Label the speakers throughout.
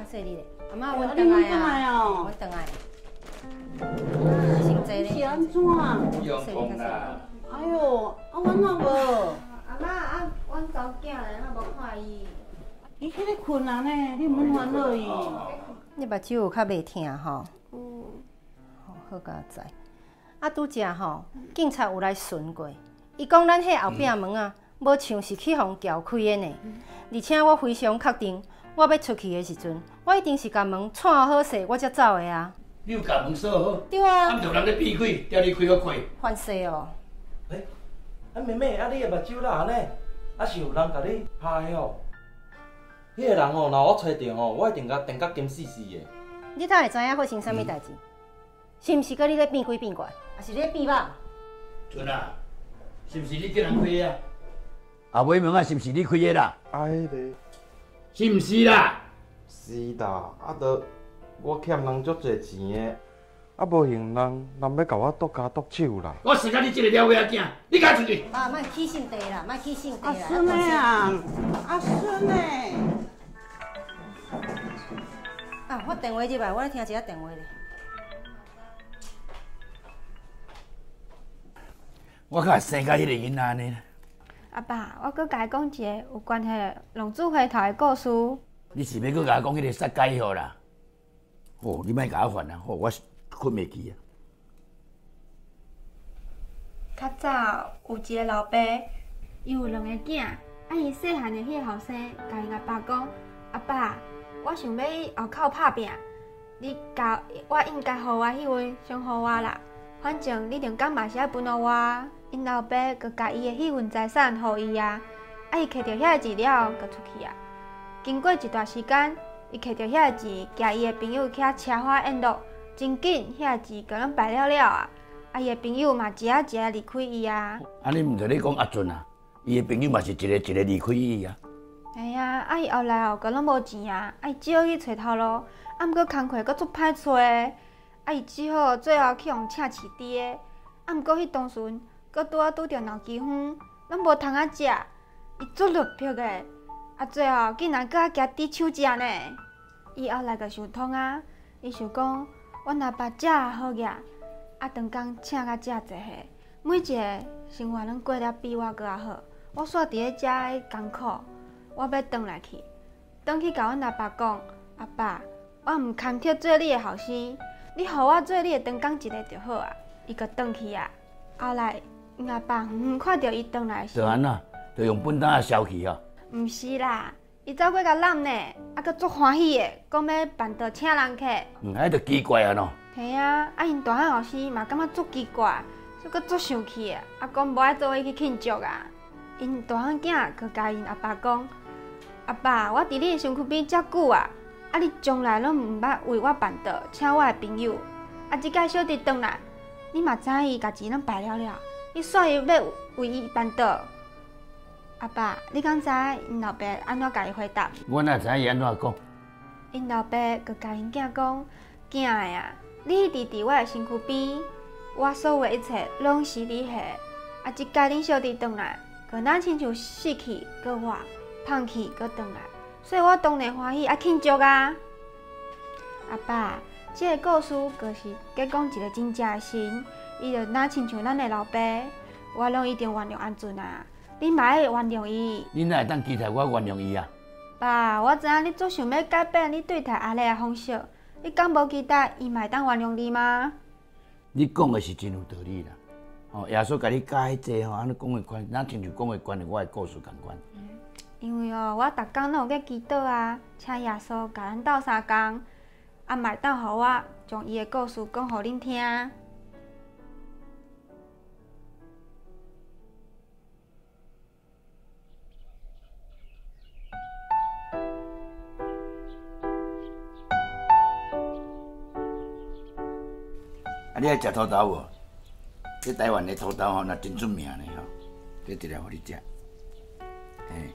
Speaker 1: 说你咧，阿妈，阮回来啊，我回来。先坐咧。是安怎？
Speaker 2: 阳光啦。
Speaker 1: 哎呦，啊，阮哪无？
Speaker 3: 阿妈啊，阮查某囝咧，哪无看伊？
Speaker 1: 伊迄个困啊呢，你毋烦恼伊。你目睭有较袂疼吼？好佳哉。啊，拄则吼，警察有来巡过，伊讲咱迄后壁门啊，无像是去互撬开的呢。而且我非常确定，我要出去的时阵，我一定是甲门串好势，我才走的啊。
Speaker 2: 你有甲门锁好？
Speaker 1: 对啊。
Speaker 2: 啊，毋着人咧闭开，调你开个开。
Speaker 1: 犯事哦。
Speaker 4: 啊妹妹，啊你的目睭哪安尼？啊是有人甲你拍的哦？迄个人哦，若我找着哦，我一定甲电甲金死死的。
Speaker 1: 你才会知影发生啥物代志？是毋是搁你咧变鬼变怪，还是咧变肉？
Speaker 2: 春啊，是毋是你叫人开的啊？后尾门啊，是毋是你开的啦？
Speaker 4: 迄个
Speaker 2: 是毋是啦？
Speaker 4: 是啦，啊，我欠人足侪钱的，啊无幸人要甲我剁家剁手啦。
Speaker 2: 我生甲你这个了尾仔囝，你赶出去！
Speaker 1: 爸，莫起性地啦，莫起性地啦。
Speaker 5: 阿孙诶啊，阿孙诶。
Speaker 1: 啊，我电话入来，我来听一下电话咧。
Speaker 2: 我较生甲迄个囡仔呢。
Speaker 3: 阿爸，我搁甲伊讲一个有关系龙珠回头的故事。
Speaker 2: 你是要搁甲我讲迄个杀鸡号啦？哦，你莫甲我烦啊！哦，我困袂去啊。
Speaker 3: 较早有一个老爸，伊有2个囝，啊伊细汉的迄个后生，甲因阿爸讲：阿爸，我想要后口拍拼，你甲我应该互我迄份先互我啦。反正你定工嘛是爱分互我。因老爸佮甲伊的迄份财产互伊啊，啊伊摕到遐个钱了，佮出去啊。经过一段时间，伊摕到遐个钱，甲伊的朋友去车花宴乐，真紧遐个钱佮咱败了啊。啊伊的朋友嘛一下离开伊啊。
Speaker 2: 啊，你毋着咧讲阿俊啊？伊的朋友嘛是一个离开伊啊。
Speaker 3: 哎呀，啊伊后来哦，佮咱无钱啊，啊伊只好去找头路，啊毋过工课佮足歹找的，啊伊只好最后去用请饲猪的，啊毋过迄当时佮拄着闹饥荒，咱无通啊食，伊足落魄的，啊最后竟然佮加猪手食呢。伊后来佮想通啊，伊想讲，阮阿爸遮好个，啊长工请甲遮济下，每一个生活拢过得比我佮较好。我煞伫咧遮的艰苦，我要转来去，转去甲阮阿爸讲，阿爸，我毋堪贴做你的后生，你互我做你的长工一个就好啊。伊佮转去啊，后来因阿爸远看到伊转来时，
Speaker 2: 就安那，就用本单啊消去啊。
Speaker 3: 毋是啦，伊走过甲揽呢，啊佮足欢喜的，讲要办桌请人客。
Speaker 2: 迄就奇怪啊喏。
Speaker 3: 系啊，啊因大汉后生嘛感觉足奇怪，所以佮足生气的，啊讲无爱做伙去庆祝啊。因大汉囝佮甲因阿爸讲：阿爸，我伫你的身躯边遮久啊，啊你从来拢毋捌为我办桌请我的朋友，啊即届小弟转来，你嘛知伊家钱拢败了，你煞又要为伊办桌。阿爸，你敢知因老爸安怎甲伊回答？
Speaker 2: 我哪知伊安怎讲？
Speaker 3: 因老爸佮甲因囝讲：囝的啊，你伫我的身躯边，我所有一切拢是你下。啊，即届恁小弟转来，佮咱亲像死去，佮我胖去，佮转来，所以我当然欢喜，爱庆祝啊。阿爸，即个故事就是在讲一个真正的神，伊就哪亲像咱的老爸，我拢一定原谅安俊啊。你嘛爱原谅伊。
Speaker 2: 你哪会当期待我原谅伊啊？
Speaker 3: 爸，我知影你足想要改变你对待阿丽的方式，你敢无期待伊嘛会当原谅你吗？
Speaker 2: 你讲的是真有道理啦。哦，耶稣甲你教迄济吼，安尼讲的款，咱亲像讲的关于我的故事共款。
Speaker 3: 因为哦，我逐工拢有在祈祷啊，请耶稣甲咱斗相共，啊，嘛会当互我将伊的故事讲互恁听。
Speaker 2: 啊，你爱食土豆无？这台湾的土豆吼，那真出名的吼，这一来互你食。嘿，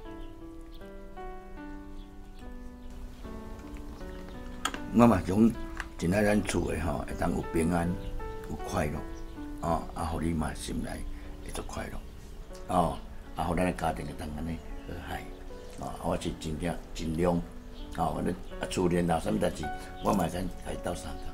Speaker 2: 我嘛想真爱咱厝的吼，会当有平安、有快乐，哦，啊，互你嘛心内会足快乐，哦，啊，互咱的家庭会当安尼和谐，哦，我是真正尽量， 吼，反正厝里闹啥物代志，我嘛敢甲伊斗相共。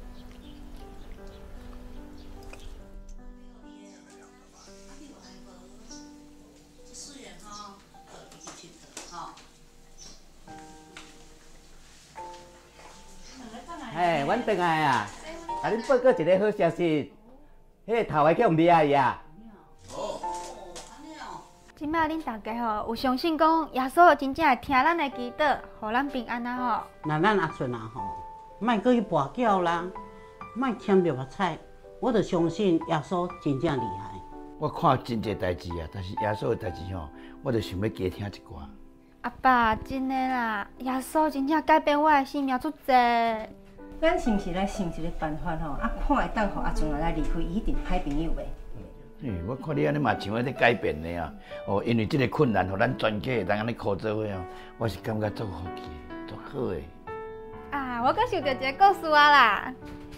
Speaker 6: 嘿，阮回来啊！甲恁报告一个好消息，迄个头家去互灭去啊！
Speaker 3: 即摆恁大家吼有相信讲耶稣真正会听咱的祈祷，互咱平安啊吼。
Speaker 5: 那咱阿顺啊吼，莫搁去跋筊啦，莫签六合彩，我就相信耶稣真正厉害。
Speaker 2: 我看真侪代志啊，但是耶稣的代志吼，我就想要加听一寡。
Speaker 3: 阿爸，真的啦，耶稣真正改变我的生命足侪。
Speaker 1: 咱是毋是来想一个办法吼？啊，看会当互阿俊来离开伊迄阵歹朋友呗。
Speaker 2: 我看你安尼嘛想要咧改变的啊！哦，因为即个困难，互咱全家会当安尼靠做伙哦，我是感觉足好奇，足好诶。
Speaker 3: 啊，我搁想到一个故事啊啦。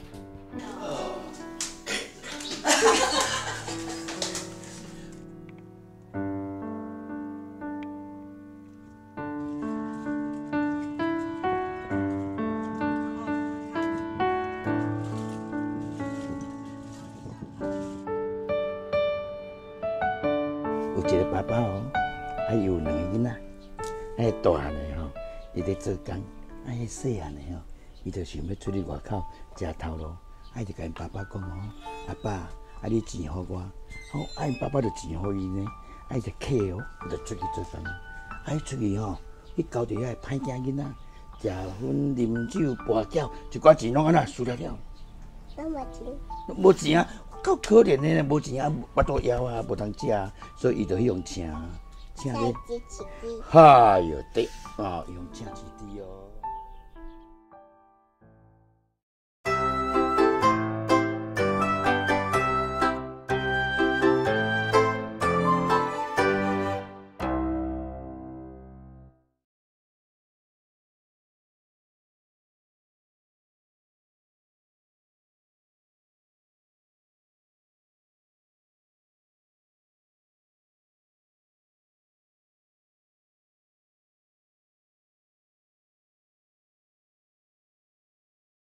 Speaker 2: 有一个爸爸哦，伊有2个囡仔，迄大汉的吼，伊咧做工，迄细汉的吼，伊就想要出去外口食头路，伊就甲因爸爸讲哦，阿爸，你钱互我，好，因爸爸就钱互伊呢，伊就客哦，就出去做工，伊出去吼，去交地遐歹囝囡仔，食薰、啉酒、跋筊，一寡钱拢安那输了了。
Speaker 7: 我无钱。
Speaker 2: 无钱啊！够可怜的呢，无钱啊，巴肚枵啊，无通食，所以伊就去用请咧。
Speaker 7: 菜鸡起鸡。
Speaker 2: 哎哟，对，哦，用请起滴哦。